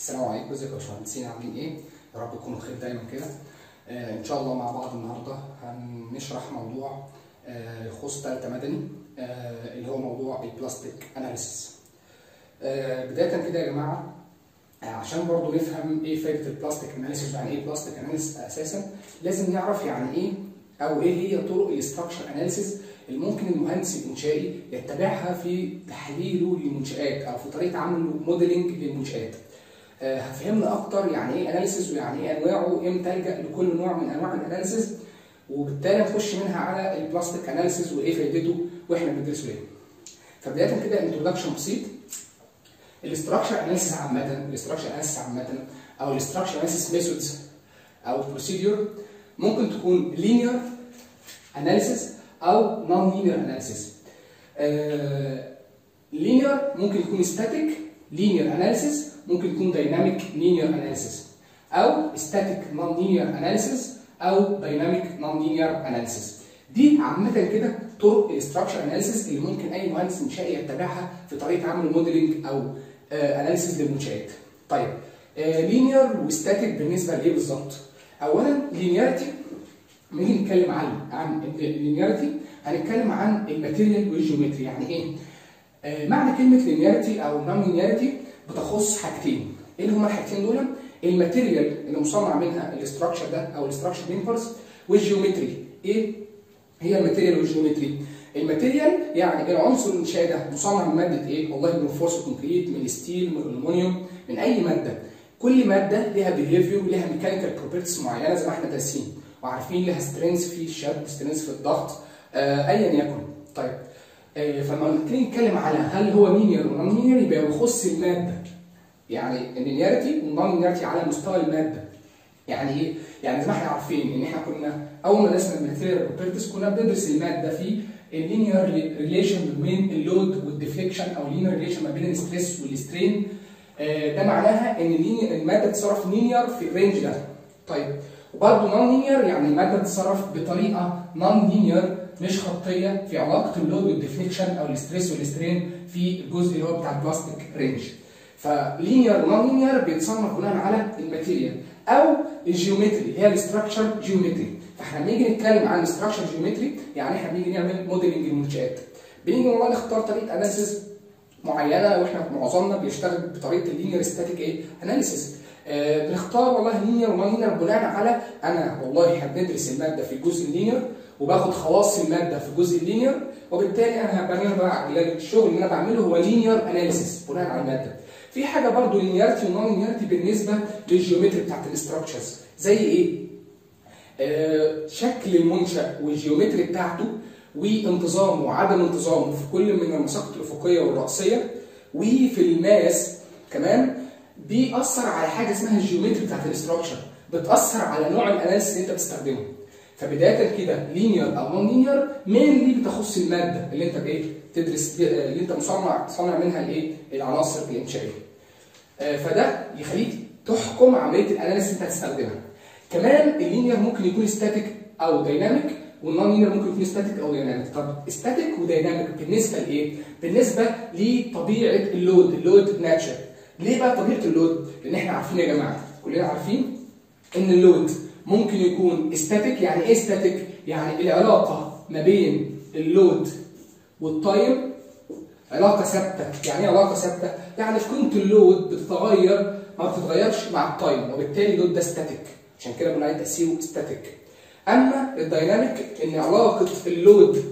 السلام عليكم، ازيكم يا باشمهندسين؟ عاملين ايه؟ يا رب تكونوا بخير دايما كده. ان شاء الله مع بعض النهارده هنشرح موضوع يخص ثالثه مدني، اللي هو موضوع البلاستيك اناليسيس. بدايه كده يا جماعه، عشان برضو نفهم ايه فائده البلاستيك اناليسيس ويعني ايه بلاستيك اناليسيس اساسا، لازم نعرف يعني ايه او ايه هي طرق الاستراكشر اناليسيس اللي ممكن المهندس الانشائي يتبعها في تحليله للمنشآت او في طريقه عمله موديلنج للمنشآت. هتفهمنا اكتر يعني ايه اناليسيس ويعني ايه انواعه وامتى الجا لكل نوع من انواع الاناليسيس، وبالتالي نخش منها على البلاستيك اناليسيس وايه فائدته واحنا بندرسه ليه. فبدايه كده انتروداكشن بسيط. الاستراكشر اناليسيس عامه او الاستراكشر اناليسيس ميثودز او بروسيدور ممكن تكون لينير اناليسيس او نون لينير اناليسيس. لينير ممكن يكون ستاتيك لينير اناليسيس، ممكن يكون دايناميك لينير اناليسيس، او ستاتيك نون لينير اناليسيس، او دايناميك نون لينير اناليسيس. دي عامه كده طرق الاستراكشر اناليسيس اللي ممكن اي مهندس انشائي يتبعها في طريقه عمل موديلنج او اناليسيس للمنشآت. طيب لينير وستاتيك بالنسبه لايه بالظبط؟ اولا لينياريتي، لما نيجي نتكلم عن اللينياريتي هنتكلم عن الماتيريال والجيومتري. يعني ايه؟ معنى كلمه لينياريتي او نون لينياريتي بتخص حاجتين. ايه اللي هما الحاجتين دول؟ الماتيريال اللي مصنع منها الاستراكشر ده او الاستراكشر بيمبرز، والجيومتري. ايه هي الماتيريال والجيومتري؟ الماتيريال يعني العنصر الانشائي ده مصنع من ماده ايه؟ والله من رينفورس كونكريت، من ستيل، من الومنيوم، من اي ماده. كل ماده ليها بيهيفير وليها ميكانيكال بروبرتيز معينه زي ما احنا دارسين وعارفين، لها سترينث في الشد، سترينث في الضغط، ايا يكن. طيب فلما نيجي نتكلم على هل هو لينير ونون لينير يبقى يخص الماده. يعني اللينياريتي والنون لينياريتي على مستوى الماده. يعني ايه؟ يعني زي ما احنا عارفين ان احنا كنا اول ما درسنا الماتيريال بروبرتيز كنا بندرس الماده في اللينير ريليشن بين اللود والديفليكشن، او اللينير ريليشن ما بين الستريس والسترين. ده معناها ان الماده بتتصرف لينير في الرينج ده. طيب وبرضه نون لينير يعني الماده بتتصرف بطريقه نون لينير مش خطيه في علاقه اللود والديفليكشن او الستريس والسترين في الجزء اللي هو بتاع البلاستيك رينج. فلينير ونون لينير بيتصنف بناء على الماتيريال او الجيومتري اللي هي الاستراكشر جيومتري. فاحنا لما نيجي نتكلم عن الاستراكشر جيومتري يعني احنا بنيجي نعمل موديلنج للمنشآت. بنيجي والله نختار طريقه اناليسيس معينه، واحنا معظمنا بيشتغل بطريقه اللينير ستاتيك اناليسيس. بنختار والله لينير ونون لينير بناء على انا والله هندرس الماده في الجزء اللينير وباخد خواص الماده في الجزء اللينير، وبالتالي انا هبقى الشغل اللي انا بعمله هو لينير اناليسيس بناء على الماده. في حاجه برضه لينياريتي ونون لينياريتي بالنسبه للجيومتري بتاعت الاستراكشرز. زي ايه؟ شكل المنشأ والجيومتري بتاعته وانتظامه وعدم انتظامه في كل من المساقط الافقيه والراسيه، وفي الماس كمان بيأثر على حاجه اسمها الجيومتري بتاعت الاستراكشر، بتأثر على نوع الاناليسيس اللي انت بتستخدمه. فبدايه كده لينير او نون لينير مينلي بتخص الماده اللي انت بايه؟ تدرس اللي انت تصنع منها الايه؟ العناصر الانشائيه. فده يخليك تحكم عمليه الاناليسيس اللي انت هتستخدمها. كمان اللينير ممكن يكون ستاتيك او دايناميك، والنون لينير ممكن يكون ستاتيك او دايناميك. طب ستاتيك ودايناميك بالنسبه لايه؟ بالنسبه لطبيعه اللود ناتشر. ليه بقى طبيعه اللود؟ لان احنا عارفين يا جماعه، كلنا عارفين ان اللود ممكن يكون ستاتيك. يعني ايه ستاتيك؟ يعني العلاقه ما بين اللود والتايم علاقه ثابته. يعني ايه علاقه ثابته؟ يعني قيمه اللود بتتغير، ما بتتغيرش مع التايم، وبالتالي اللود ده ستاتيك، عشان كده بنقول عليه تاثيره ستاتيك. اما الدايناميك ان علاقه اللود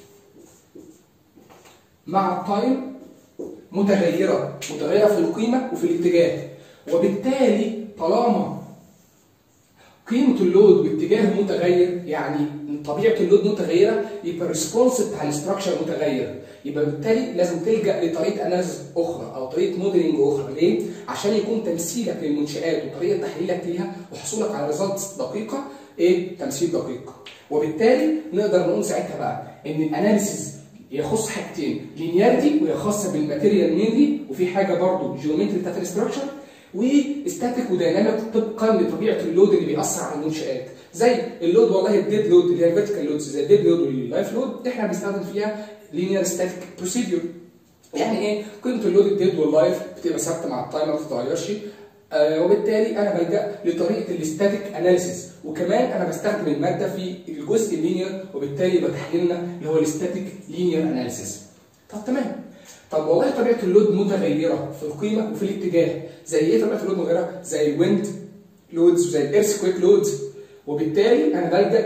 مع التايم متغيره في القيمه وفي الاتجاه، وبالتالي طالما قيمه اللود واتجاه متغير، يعني طبيعه اللود متغيره، يبقى الريسبونس بتاع الاستراكشر متغير. يبقى بالتالي لازم تلجا لطريقه اناليسيس اخرى او طريقه موديلنج اخرى. ليه؟ عشان يكون تمثيلك للمنشآت وطريقه تحليلك ليها وحصولك على ريزلتس دقيقه تمثيل دقيق. وبالتالي نقدر نقول ساعتها بقى ان الاناليسيس يخص حاجتين، لينياريتي وهي خاصه بالماتيريال مينلي، وفي حاجه برضه جيومتري بتاعت الاستراكشر، وستاتيك ودايناميك طبقا لطبيعه اللود اللي بيأثر على المنشآت. زي اللود والله الديد لود اللي هي الفيرتيكال لودز زي الديد لود واللايف لود، احنا بنستخدم فيها لينير ستاتيك بروسيدور. يعني ايه؟ قيمه اللود الديد واللايف بتبقى ثابته مع التايم ما بتتغيرش. وبالتالي انا بلجا لطريقه الاستاتيك اناليسيس، وكمان انا بستخدم الماده في الجزء اللينير، وبالتالي يبقى تحليلنا اللي هو الاستاتيك لينير اناليسيس. طب تمام. طب والله طبيعه اللود متغيره في القيمه وفي الاتجاه. زي ايه طبيعه اللود متغيره؟ زي الويند لودز وزي الايرثكويك لودز، وبالتالي انا بلجا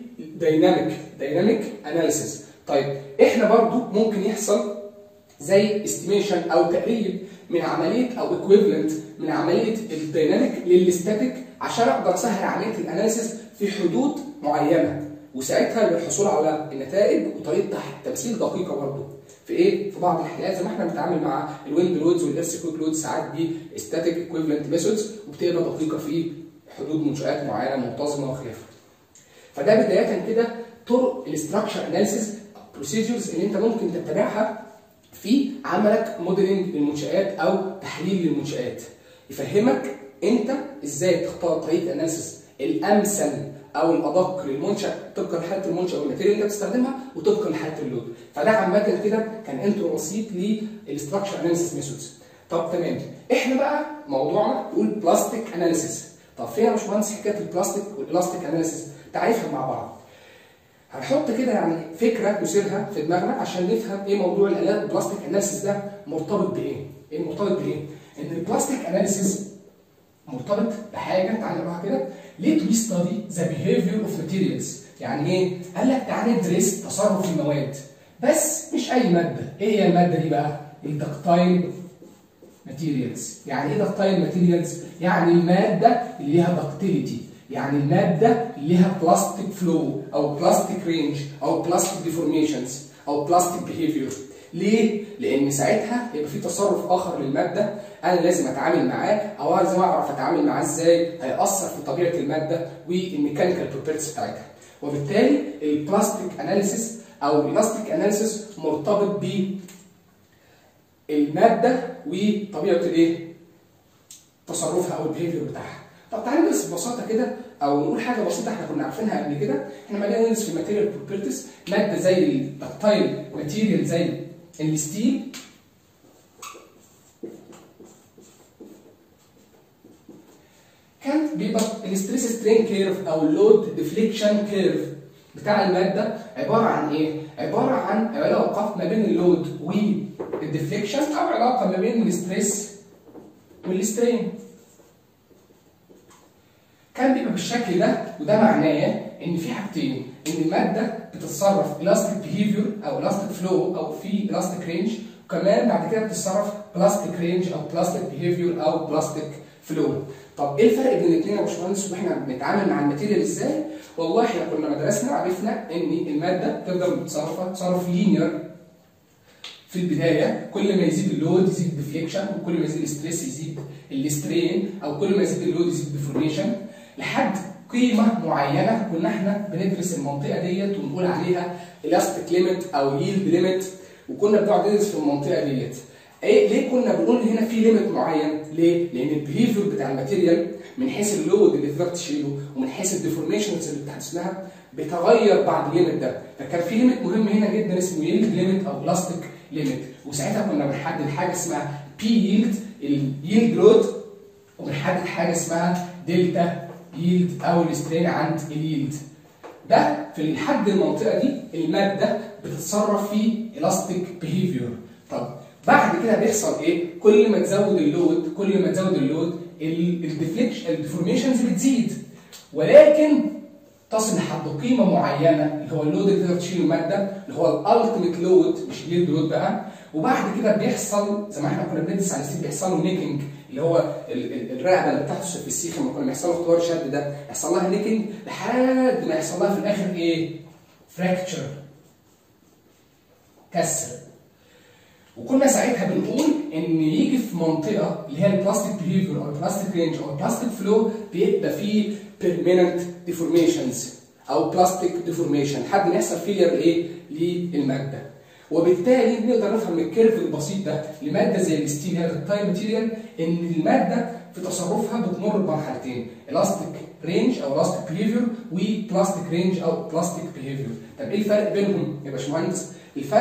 دايناميك اناليسيس. طيب احنا برضو ممكن يحصل زي استيميشن او تقريب من عمليه او ايكويفالنت من عمليه الدايناميك للاستاتيك، عشان اقدر اسهل عمليه الاناليسيس في حدود معينه، وساعتها للحصول على النتائج وطريقه تمثيل دقيقه برضه في ايه؟ في بعض الحالات زي ما احنا بنتعامل مع الويند لودز والايرثكويك لودز ساعات دي ستاتيك ايكويفالنت ميثودز، وبتبقى دقيقه في حدود منشات معينه منتظمه وخلافه. فده بدايه كده طرق الاستراكشر اناليسيس بروسيدجرز اللي انت ممكن تتبعها في عملك موديلنج للمنشآت او تحليل للمنشآت، يفهمك انت ازاي تختار طريقه الاناليسيس الامثل او الادق للمنشأ طبقا لحاله المنشأ والماتيريال اللي انت بتستخدمها وطبقا لحاله اللود. فده عامه كده كان انترو بسيط للاستراكشر اناليسيس ميثودز. طب تمام، احنا بقى موضوعنا بيقول بلاستيك اناليسيس. طب فين يا باشمهندس حكايه البلاستيك والالاستيك اناليسيس؟ تعرفها مع بعض. هنحط كده يعني فكره نثيرها في دماغنا عشان نفهم ايه موضوع البلاستيك اناليسيس ده مرتبط بايه؟ ايه مرتبط بايه؟ ان البلاستيك اناليسيس مرتبط بحاجه تعالى نقراها كده. ليه تو ستادي ذا بيهيفير اوف ماتيريالز. يعني ايه؟ قال لك تعالى ندرس تصرف المواد، بس مش اي ماده. ايه هي الماده دي بقى؟ الدكتايل ماتيريالز. يعني ايه دكتايل ماتيريالز؟ يعني الماده اللي ليها دكتيليتي، يعني الماده اللي ليها بلاستيك فلو او بلاستيك رينج او بلاستيك ديفورميشنز او بلاستيك بيهيفير. ليه؟ لان ساعتها هيبقى في تصرف اخر للماده انا لازم اتعامل معاه، او لازم اعرف اتعامل معاه ازاي، هيأثر في طبيعه الماده والميكانيكال بروبرتيز بتاعتها. وبالتالي البلاستيك اناليسيس او الالاستيك اناليسيس مرتبط بالماده وطبيعه الايه؟ تصرفها او البيهيفير بتاعها. طب تعالى ندرس ببساطه كده او نقول حاجه بسيطه احنا كنا عارفينها قبل كده. احنا لما جينا ندرس في الماتيريال بروبرتيز ماده زي الدكتايل ماتيريال زي الستيل كان بيبقى الستريس سترين كيرف او اللود ديفليكشن كيرف بتاع الماده عباره عن ايه؟ عباره عن علاقه ما بين اللود والديفليكشن او علاقه ما بين الستريس والسترين. كان بيبقى بالشكل ده، وده معناه ان في حاجتين، ان الماده بتتصرف الاستيك بيهيفير او الاستيك فلو او في الاستيك رينج، وكمان بعد كده بتتصرف بلاستيك رينج او بلاستيك بيهيفير او بلاستيك فلو. طب ايه الفرق بين الاثنين يا باشمهندس واحنا بنتعامل مع الماتيريال ازاي؟ والله احنا كنا مدرسنا عرفنا ان الماده تقدر تصرف لينير في البدايه، كل ما يزيد اللود يزيد الديفليكشن، وكل ما يزيد الستريس يزيد السترين، او كل ما يزيد اللود يزيد الديفورميشن، لحد قيمه معينه كنا احنا بندرس المنطقه ديت ونقول عليها الاستيك ليميت او ييلد ليميت، وكنا بنقعد ندرس في المنطقه ديت. ايه ليه كنا بنقول هنا في ليميت معين؟ ليه؟ لان البيهيفير بتاع الماتيريال من حيث اللود اللي تقدر تشيله ومن حيث الديفورميشنز اللي بتحدث لها بتغير بعد الليميت ده، فكان في ليميت مهم هنا جدا اسمه ييلد ليميت او بلاستيك ليميت، وساعتها كنا بنحدد حاجه اسمها بي ييلد الييلد لود، وبنحدد حاجه اسمها دلتا ييلد او السترين عند الييلد. ده في الحد المنطقه دي الماده بتتصرف في الاستيك بيهيفير. طب بعد كده بيحصل ايه؟ كل ما تزود اللود الديفورميشنز بتزيد، ولكن تصل لحد قيمه معينه اللي هو اللود اللي تقدر تشيل الماده اللي هو الالتيميت لود مش اليلد لود بقى، وبعد كده بيحصل زي ما احنا كنا بندرس على الستيل بيحصل له نيكنج اللي هو الرقبه اللي بتحدث في السيخ لما كنا بيحصل له اختبار شد ده يحصل لها نيكنج لحد ما يحصل لها في الاخر ايه؟ فراكتشر، كسر. وكنا ساعتها بنقول ان يجي في منطقه اللي هي البلاستيك بيهيفير او البلاستيك رينج او البلاستيك فلو بيبقى فيه بيرمننت ديفورميشنز او بلاستيك ديفورميشن لحد ما يحصل فيلير لايه؟ للماده. وبالتالي نقدر نفهم من الكيرف البسيط ده لماده زي الستيل هي التايل ماتيريال ان الماده في تصرفها بتمر بمرحلتين، الاستيك رينج او الاستيك بيهيفير وبلاستيك رينج او بلاستيك بيهيفير. طب ايه الفرق بينهم يا باشمهندس؟ الفرق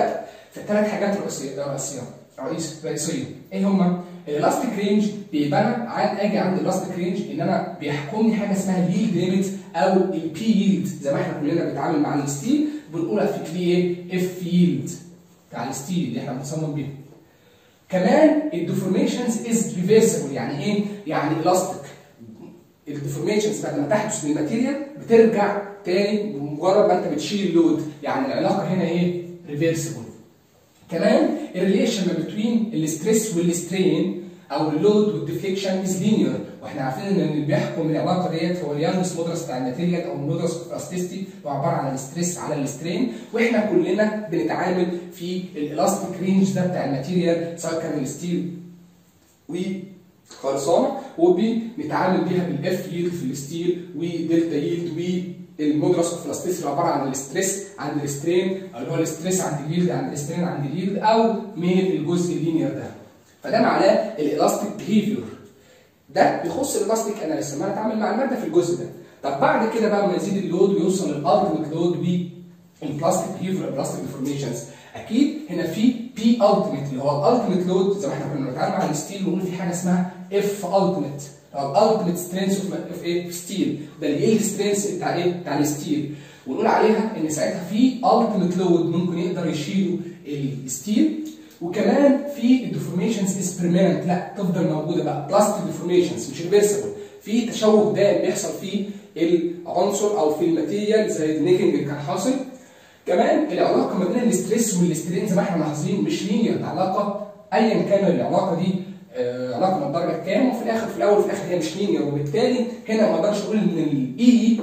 فالثلاث حاجات رئيسيه ايه هما؟ الالاستيك رينج بيبقى انا اجي عند الالاستيك رينج ان انا بيحكمني حاجه اسمها اليلد ليميت او البي يلد، زي ما احنا كلنا بنتعامل مع الستيل بنقولها في ايه؟ اف يلد بتاع الستيل اللي احنا بنصمم بيه. كمان الديفورميشنز از ريفرسبل، يعني ايه؟ يعني الاستيك الديفورميشنز بعد ما تحدث للماتيريال بترجع تاني بمجرد ما انت بتشيل اللود، يعني العلاقه هنا ايه؟ ريفرسبل. كمان الريليشن ما بين الستريس والسترين او اللود والديفليكشن از لينير، واحنا عارفين ان اللي بيحكم العلاقه ديت هو اليانجس مودولس بتاع الماتيريال او المودولس اوف الاستيستي، هو عباره عن الستريس على السترين، واحنا كلنا بنتعامل في الالاستيك رينج ده بتاع الماتيريال سواء كان الستيل وخرسانه، وبنتعامل بيها بالاف يلد في الستيل ودلتا يلد والمودولس اوف الاستيستي عباره عن الستريس عند السترين، او اللي هو الستريس عند اليلد عند السترين عند اليلد، او من الجزء اللينير ده. فده معناه الالاستيك بيهيفير. ده بيخص الالاستيك اناليسيس لما اتعامل مع الماده في الجزء ده. طب بعد كده بقى لما يزيد اللود ويوصل للالتيميت لود بالبلاستيك بيهيفير البلاستيك ديفورميشنز، اكيد هنا في بي التيميت اللي هو الالتيميت لود، زي ما احنا كنا بنتعامل مع الستيل ونقول في حاجه اسمها اف التيميت او الالتيميت سترينث اوف ايه؟ ستيل، ده اليلد سترينث بتاع ايه؟ بتاع الستيل، ونقول عليها ان ساعتها في التيميت لود ممكن يقدر يشيله الستيل. وكمان في الديفورميشنز از بيرمننت، لا تفضل موجوده بقى، بلاستيك ديفورميشنز مش ريفرسبل، في تشوه دائم بيحصل في العنصر او في الماتيريال زي النيكنج اللي كان حاصل. كمان العلاقه ما بين الستريس والسترين زي ما احنا ملاحظين مش لينير، العلاقه ايا كان العلاقه دي علاقه من الدرجه كام، وفي الاخر في الاول وفي الاخر هي مش لينير، وبالتالي هنا ما اقدرش اقول ان الاي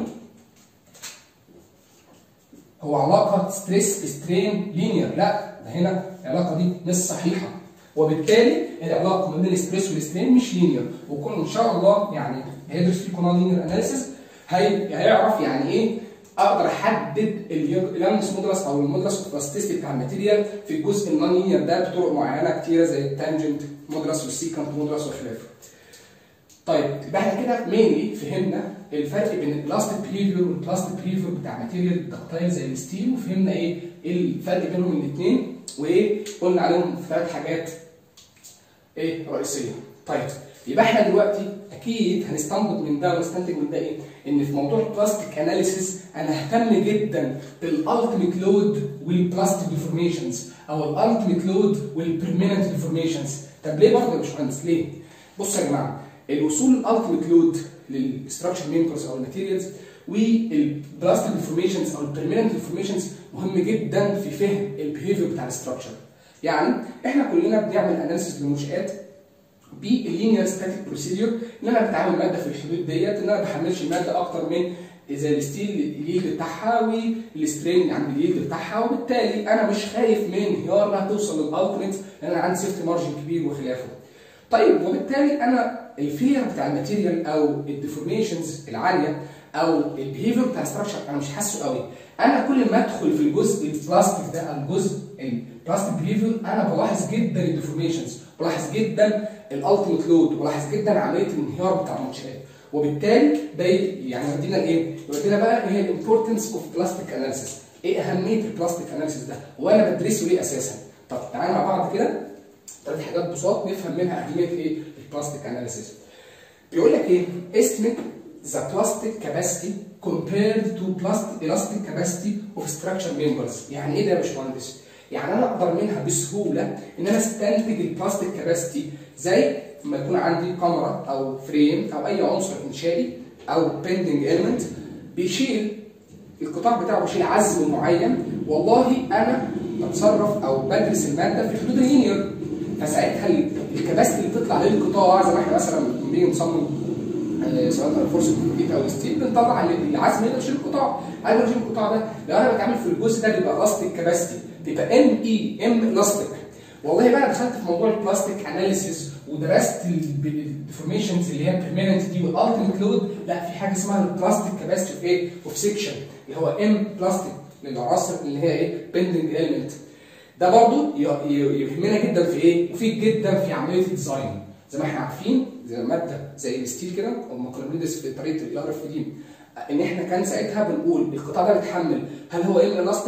هو علاقه ستريس سترين لينير، لا ده هنا العلاقه دي مش صحيحه، وبالتالي العلاقه ما بين الستريس والسترين مش لينير. وكل ان شاء الله يعني هيدرس فيه كونال لينير اناليسيس هيعرف يعني ايه اقدر احدد اليانجس مودولس او المودولس اوف الاستيستي بتاع الماتيريال في الجزء النون لينير ده بطرق معينه كتيره زي التانجنت مودولس والسيكانت مودولس وخلافه. طيب يبقى احنا كده مينلي فهمنا الفرق بين الالاستيك بيهيفير والبلاستيك بيهيفير بتاع ماتيريال دكتايل زي الستيل، وفهمنا ايه الفرق بينهم الاثنين، وايه قلنا عليهم في 3 حاجات ايه رئيسيه. طيب يبقى احنا دلوقتي اكيد هنستنبط من ده ونستنتج من ده ايه؟ ان في موضوع البلاستيك اناليسيس انا اهتم جدا بالالتيميت لود والبلاستيك ديفورميشنز، او الالتيميت لود والبيرمننت ديفورميشنز. طب ليه برضه يا باشمهندس ليه؟ بصوا يا جماعه، الوصول للالتيميت لود للستراكشر ميمبرز او الماتيريالز والبلاستيك ديفورميشنز او البيرمننت ديفورميشنز مهم جدا في فهم البيهيفير بتاع الاستراكشر. يعني احنا كلنا بنعمل اناليسيس للمنشات باللينير ستاتيك بروسيدور، ان انا بتعامل ماده في الحدود ديت، ان انا ما بحملش الماده اكتر من زي الستيل اليلد بتاعها والسترين عند اليلد بتاعها، وبالتالي انا مش خايف من انهيار انها توصل للالتيميت لان انا عندي سيفتي مارجن كبير وخلافه. طيب وبالتالي انا الفير بتاع الماتيريال او الديفورميشنز العاليه او البيهيفير بتاع الستراكشر انا مش حاسه قوي. انا كل ما ادخل في الجزء البلاستيك ده، الجزء البلاستيك بيهيفير، انا بلاحظ جدا الديفورميشنز، بلاحظ جدا الالتيميت لود، بلاحظ جدا عمليه الانهيار بتاع المنشات، وبالتالي ده يعني يودينا لايه؟ يودينا بقى ايه الامبورتنس اوف بلاستيك اناليسيس، ايه اهميه البلاستيك اناليسيس ده؟ وانا بدرسه ليه اساسا؟ طب تعالى مع بعض كده 3 حاجات بساط نفهم منها اهميه ايه البلاستيك اناليسيس. بيقول لك ايه؟ estimate the plastic capacity compared to elastic capacity of structure members. يعني ايه ده يا باشمهندس؟ يعني انا اقدر منها بسهوله ان انا استنتج البلاستيك كاباسيتي زي ما يكون عندي كاميرا او فريم او اي عنصر انشائي او بيندنج اليمنت بيشيل القطاع بتاعه، بيشيل عزم معين، والله انا بتصرف او بدرس الماده في حدود اللينير، فساعتها الكباسيتي اللي بتطلع للقطاع زي ما احنا مثلا لما بنيجي نصمم سواء فرصه الكونكريت او الستيل بنطلع العزم اللي بيشيل القطاع، انا بشيل القطاع ده لو انا بتعامل في الجزء ده بيبقى الاستيك كاباسيتي، بيبقى ام الاستيك. والله بقى دخلت في موضوع البلاستيك اناليسيس ودرست الديفورميشنز اللي هي البيرمننت دي والالتيميت لود، لا في حاجه اسمها البلاستيك كاباسيتي اوف ايه؟ اوف سيكشن، اللي هو ام بلاستيك للعناصر اللي هي ايه؟ بيندنج اليمنت. ده برضو يهمنا جدا في ايه؟ مفيد جدا في عمليه الديزاين. زي ما احنا عارفين زي ماده زي الستيل كده، لما كنا بندرس في طريقه الار اف دي ان احنا كان ساعتها بنقول القطاع ده بيتحمل هل هو ام الاستيك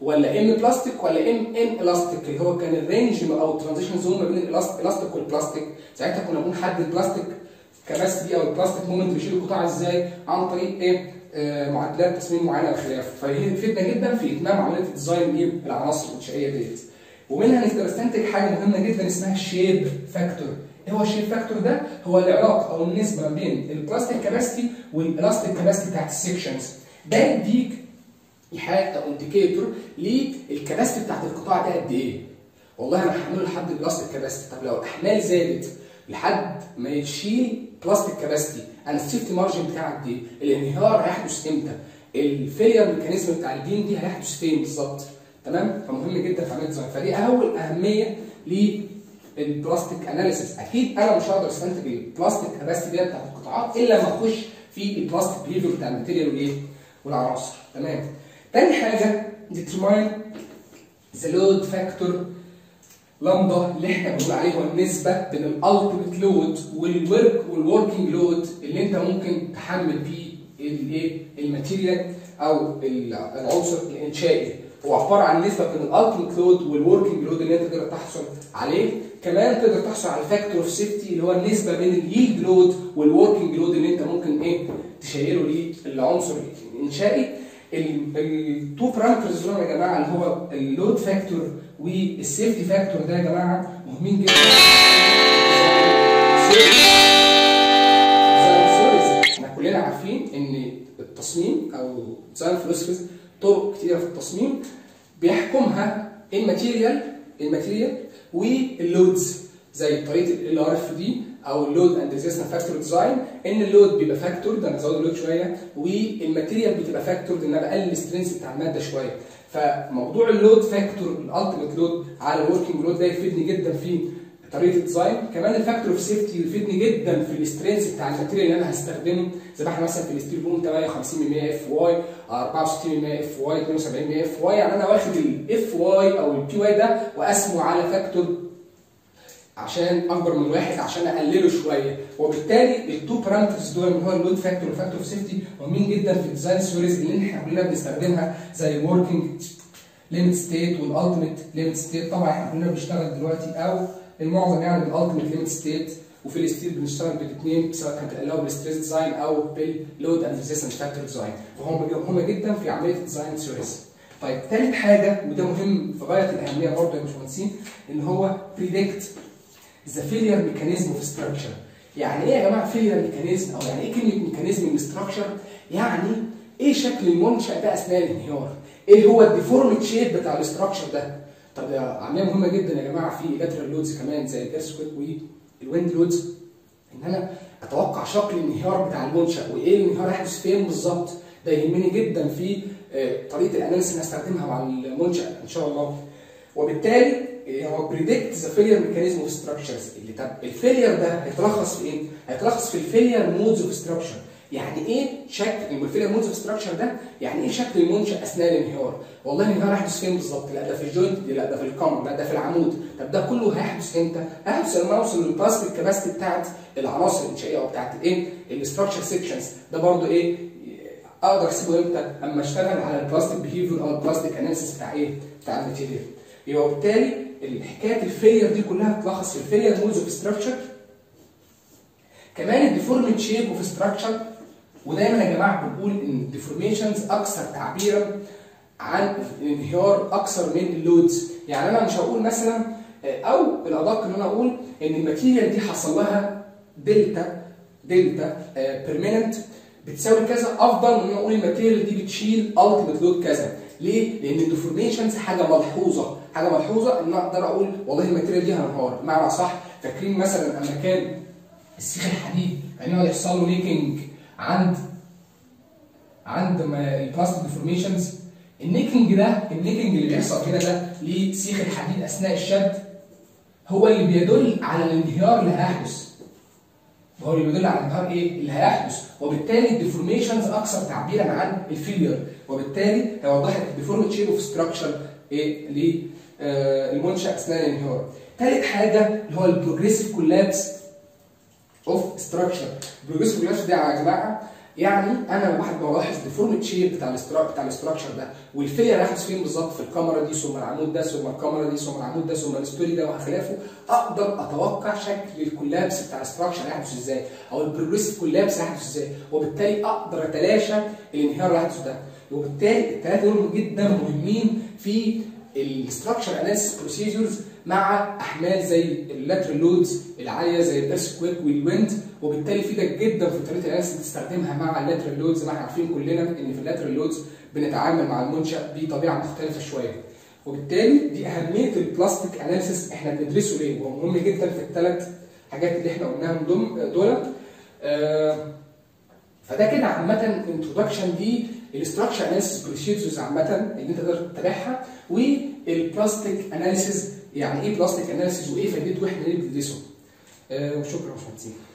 ولا ام بلاستيك ولا ام ان الاستيك، اللي هو كان الرينج او الترانزيشن زون ما بين الالاستيك والبلاستيك. ساعتها كنا بنحدد البلاستيك كباسيتي او البلاستيك مومنت بيشيل القطاع ازاي عن طريق ايه؟ معادلات تصميم معينه وخلافه. فهي تفيدنا جدا في اتمام عمليه ديزاين ايه؟ العناصر الانشائيه ديت. ومنها نقدر نستنتج حاجه مهمه جدا اسمها الشيب فاكتور. ايه هو الشيب فاكتور ده؟ هو العلاقه او النسبه ما بين البلاستيك كاباسيتي والالاستيك كاباسيتي بتاعت السكشنز. ده يديك ايحاء او انديكيتور للكباسيتي بتاعت القطاع ده قد ايه. والله انا هحمله لحد البلاستيك كاباسيتي، طب لو الاحمال زادت لحد ما يشيل بلاستيك كاباسيتي، انا السيفتي مارجن بتاعك قد ايه؟ الانهيار هيحدث امتى؟ الفيلير ميكانيزم بتاع البيم دي هيحدث فين بالظبط؟ تمام؟ فمهم جدا في عمليه الديزاين، فدي اول اهميه للبلاستيك اناليسيس. اكيد انا مش هقدر استنتج البلاستيك كاباسيتي دي بتاعت القطاعات الا لما اخش في البلاستيك بيهيفير بتاع الماتيريال والايه؟ والعناصر. تمام؟ تاني حاجه determine the load factor لامدا اللي احنا بنقول عليه هو النسبه بين الالتيميت لود والوركينج لود اللي انت ممكن تحمل بيه الايه؟ الماتيريال او العنصر الانشائي. هو عباره عن نسبه بين الالتيميت لود والوركينج لود اللي انت تقدر تحصل عليه. كمان تقدر تحصل على الفاكتور اوف سيفتي اللي هو النسبه بين اليلد لود والوركينج لود اللي انت ممكن ايه؟ تشيله للعنصر الانشائي. التو بارامترز دول يا جماعه اللي هو اللود فاكتور والسيفتي فاكتور ده يا جماعه مهمين جدا. احنا كلنا عارفين ان التصميم او ديزاين فلوسفيز طرق كتيره في التصميم بيحكمها الماتيريال واللودز، زي طريقه ال ار اف دي او اللود اند ريزيستنس فاكتور ديزاين. ان اللود بيبقى فاكتور ده انا بزود اللود شويه، والماتيريال بتبقى فاكتور ده انا بقلل السترينث بتاع الماده شويه. فموضوع اللود فاكتور الالتيميت لود على الوركينج لود ده يفيدني جدا في طريقه الديزاين. كمان الفاكتور اوف سيفتي يفيدني جدا في السترينث بتاع الماتيريال اللي انا هستخدمه، زي ما احنا مثلا في الستيل بوم 58% اف واي، 64% اف واي، 72% اف واي. يعني انا واخد الاف واي او البي واي ده وقسمه على فاكتور عشان اكبر من واحد عشان اقلله شويه. وبالتالي التو بارامترز دول اللي هو اللود فاكتور والفاكتور اوف سيفتي مهمين جدا في الديزاين ثيوريز اللي احنا كلنا بنستخدمها، زي الوركينج ليميت ستيت والالتيميت ليميت ستيت. طبعا احنا كلنا بنشتغل دلوقتي او المعظم يعني بالالتيميت ليميت ستيت، وفي الستيل بنشتغل بالاثنين سواء كانت الاول بالستريس ديزاين او باللود اند ريزيستنس فاكتور ديزاين، وهم مهمه جدا في عمليه الديزاين ثيوريز. طيب ثالث حاجه وده مهم في غايه الاهميه برضه يا باشمهندسين، ان هو بريدكت ذا فيلير ميكانيزم اوف ستراكشر. يعني ايه يا جماعه فيلير ميكانيزم، او يعني ايه كلمه ميكانيزم من ستراكشر؟ يعني ايه شكل المنشأ ده اثناء الانهيار؟ ايه هو الديفورميت شيب بتاع الاستراكشر ده؟ طب عمليه مهمه جدا يا جماعه في اللاترال لودز كمان زي الايرثكويك والويند لودز، ان انا اتوقع شكل الانهيار بتاع المنشأ وايه الانهيار هيحدث فين بالظبط. ده يهمني جدا في طريقه الاناليسيس اللي هستخدمها مع المنشأ ان شاء الله. وبالتالي هو بريدكت ذا فيلير ميكانيزم اوف ستراكشرز. اللي طب الفيلير ده هيتلخص في ايه؟ هيتلخص في الفيلير مودز اوف ستراكشر. يعني ايه شكل الفيلير مودز اوف ستراكشر ده؟ يعني ايه شكل المنشأ اثناء الانهيار؟ والله الانهيار هيحدث فين بالظبط؟ لا ده في الجوينت، لا ده في الكمر، لا ده في العمود. طب ده كله هيحدث امتى؟ هيحدث لما اوصل للبلاستيك كاباسيتي بتاعت العناصر الانشائيه او بتاعت الايه؟ الاستراكشر سيكشنز. ده برضه ايه؟ اقدر احسبه امتى؟ اما اشتغل على البلاستيك بيهيفير او البلاستيك اناليسيس بتاع ايه؟ بتاع الماتيريال. يبقى وبالتالي الحكايات الفيلير دي كلها بتلخص في الفيلير مودز اوف ستراكشر. كمان الديفورميت شيب اوف ستراكشر، ودايما يا جماعه بنقول ان الديفورميشنز اكثر تعبيرا عن الانهيار اكثر من اللودز. يعني انا مش هقول مثلا، او الادق ان انا اقول ان الماتيريال دي حصل لها دلتا بيرمننت بتساوي كذا، افضل من ان اقول الماتيريال دي بتشيل التيميت لود كذا. ليه؟ لان الديفورميشنز حاجه ملحوظه ان اقدر اقول والله الماتيريال دي هتنهار. بمعنى صح، فاكرين مثلا لما كان السيخ الحديد كان يقعد يحصل له ليكنج عند البلاستيك ديفورميشنز. النيكنج اللي بيحصل هنا ده لسيخ الحديد اثناء الشد هو اللي بيدل على الانهيار اللي هيحدث. اللي هيحدث، وبالتالي الديفورميشنز اكثر تعبيرا عن الفيلير، وبالتالي هيوضح لك الديفورميت شيب اوف ستراكشر ايه للمنشأ اثناء الانهيار. ثالث حاجه اللي هو البروجريسيف كولابس اوف ستراكشر. البروجريسيف كولابس ده يا جماعه يعني انا واحد بلاحظ ديفورمت شيب بتاع الاستراكشر ده، والفيلير هيحدث فين بالظبط، في الكاميرا دي ثم العمود ده ثم الكاميرا دي ثم العمود ده ثم الستوري ده وخلافه، اقدر اتوقع شكل الكولابس بتاع الاستراكشر هيحدث ازاي، او البروجريسيف كولابس هيحدث ازاي، وبالتالي اقدر اتلاشى الانهيار اللي هيحدث ده. وبالتالي الثلاثه دول جدا مهمين في الاستراكشر اناليسيس بروسيجرز مع احمال زي اللاترال لودز العاليه زي الايرثكويك والويند، وبالتالي فيدك جدا في طريقه الاناليسيس تستخدمها مع اللاترال لودز. زي ما احنا عارفين كلنا ان في اللاترال لودز بنتعامل مع المنشا بطبيعه مختلفه شويه، وبالتالي دي اهميه البلاستيك اناليسيس احنا بندرسه ليه، وهو مهم جدا في الثلاث حاجات اللي احنا قلناهم دول. فده كده عامه انتروداكشن دي الاستراكشر اناليسيس بروسيجرز عامه اللي انت تقدر تتابعها، والبلاستيك اناليسيس يعني ايه بلاستيك اناليسيس وايه فائدته واحنا ليه بندرسه. وشكرا يا باشمهندسين.